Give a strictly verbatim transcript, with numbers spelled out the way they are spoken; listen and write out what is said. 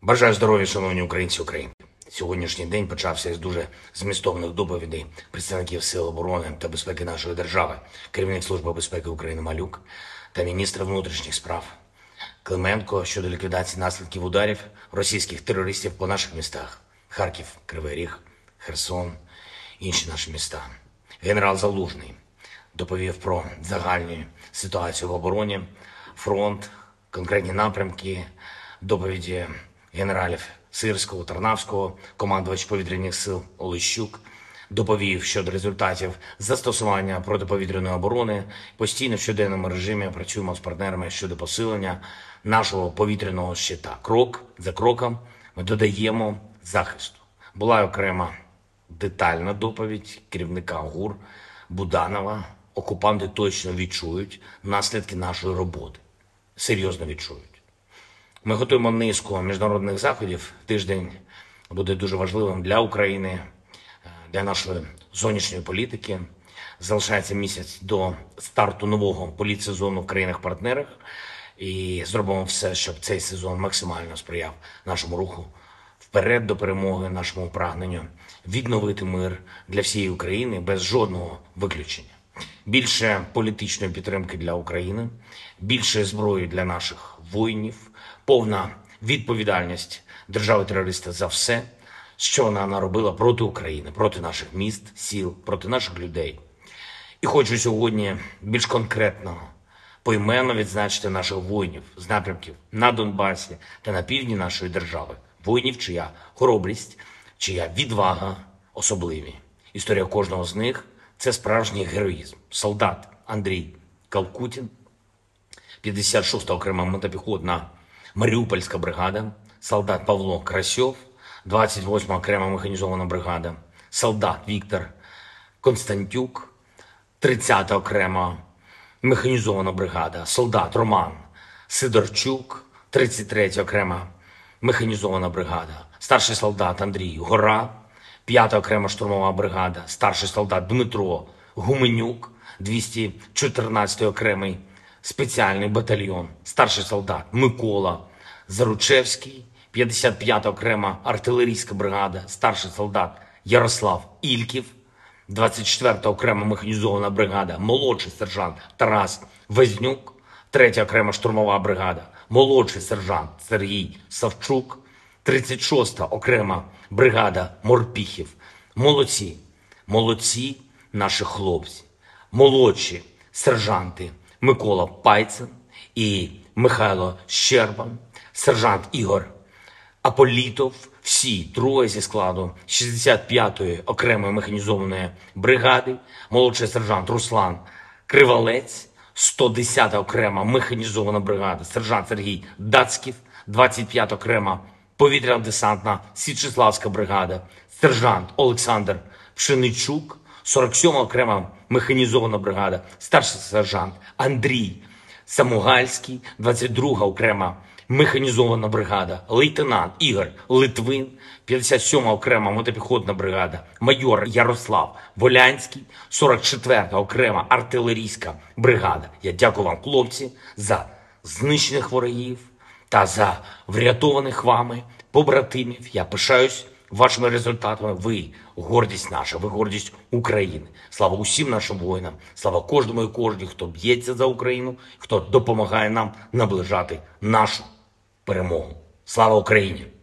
Бажаю здоров'я, шановні українці України. Сьогоднішній день почався із дуже змістовних доповідей представників Сил оборони та безпеки нашої держави, керівник Служби безпеки України Малюк та міністр внутрішніх справ Клименко щодо ліквідації наслідків ударів російських терористів по наших містах: Харків, Кривий Ріг, Херсон, інші наші міста. Генерал Залужний доповів про загальну ситуацію в обороні, фронт, конкретні напрямки, доповіді генералів Сирського, Тарнавського, командувач повітряних сил Олещук доповів щодо результатів застосування протиповітряної оборони. Постійно в щоденному режимі працюємо з партнерами щодо посилення нашого повітряного щита. Крок за кроком ми додаємо захисту. Була окрема детальна доповідь керівника ГУР Буданова. Окупанти точно відчують наслідки нашої роботи. Серйозно відчують. Ми готуємо низку міжнародних заходів. Тиждень буде дуже важливим для України, для нашої зовнішньої політики. Залишається місяць до старту нового політсезону в країнах-партнерах. І зробимо все, щоб цей сезон максимально сприяв нашому руху вперед до перемоги, нашому прагненню відновити мир для всієї України без жодного виключення. Більше політичної підтримки для України, більше зброї для наших воїнів, повна відповідальність держави-терориста за все, що вона наробила проти України, проти наших міст, сіл, проти наших людей. І хочу сьогодні більш конкретно, поіменно відзначити наших воїнів з напрямків на Донбасі та на півдні нашої держави. Воїнів, чия хоробрість, чия відвага особливі. Історія кожного з них – це справжній героїзм. Солдат Андрій Калкутін, п'ятдесят шоста окрема мотопіхотна Маріупольська бригада, солдат Павло Красьов, двадцять восьма окрема механізована бригада, солдат Віктор Константюк, тридцята окрема механізована бригада, солдат Роман Сидорчук, тридцять третя окрема механізована бригада, старший солдат Андрій Гора, п'ята окрема штурмова бригада, старший солдат Дмитро Гуменюк, двісті чотирнадцятий окремий спеціальний батальйон, старший солдат Микола Заручевський, п'ятдесят п'ята окрема артилерійська бригада, старший солдат Ярослав Ільків, двадцять четверта окрема механізована бригада, молодший сержант Тарас Везнюк, третя окрема штурмова бригада, молодший сержант Сергій Савчук, тридцять шоста окрема бригада Морпіхів. Молодці, молодці наші хлопці, молодші сержанти Микола Пайцин і Михайло Щербан, сержант Ігор Аполітов, всі троє зі складу шістдесят п'ятої окремої механізованої бригади, молодший сержант Руслан Кривалець, сто десята окрема механізована бригада, сержант Сергій Дацьків, двадцять п'ята окрема повітряно-десантна Січеславська бригада, сержант Олександр Пшеничук, сорок сьома окрема механізована бригада, старший сержант Андрій Самугальський, двадцять друга окрема механізована бригада, лейтенант Ігор Литвин, п'ятдесят сьома окрема мотопіхотна бригада, майор Ярослав Волянський, сорок четверта окрема артилерійська бригада. Я дякую вам, хлопці, за знищених ворогів та за врятованих вами побратимів. Я пишаюсь вашими результатами. Ви гордість наша, ви гордість України. Слава усім нашим воїнам, слава кожному і кожній, хто б'ється за Україну, хто допомагає нам наближати нашу перемогу. Слава Україні!